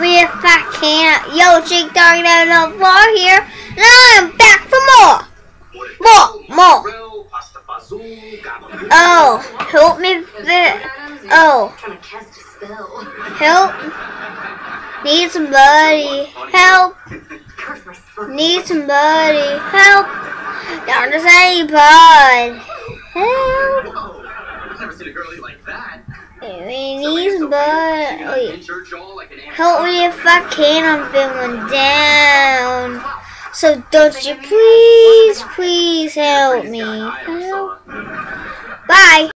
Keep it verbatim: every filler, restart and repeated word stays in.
me if I can. Yo, Jake Dog down the floor here. Now I'm back for more. More, more. Oh, help me. Oh, help. Need somebody. Help. Need somebody. Help. Down the same pod. Help. We need somebody. Help me if I can. I'm feeling down. So don't you please, please help me. Help. Bye.